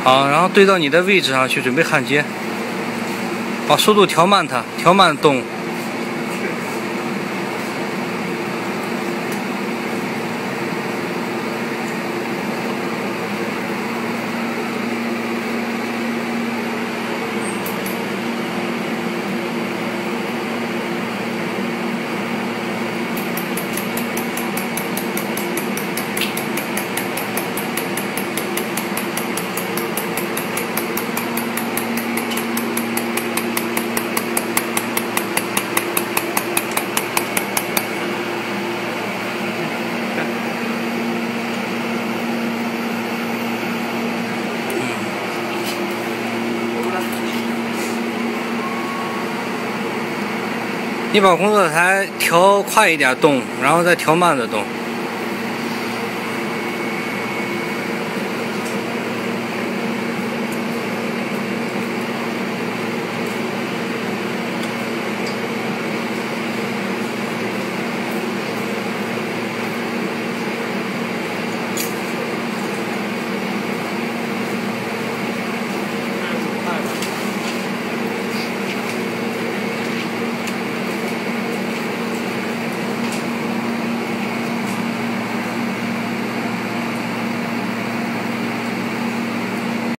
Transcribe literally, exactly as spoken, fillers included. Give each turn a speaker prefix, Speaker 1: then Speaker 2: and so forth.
Speaker 1: 好，然后对到你的位置上去准备焊接，把速度调慢它，调慢动。你把工作台调快一点动，然后再调慢的动。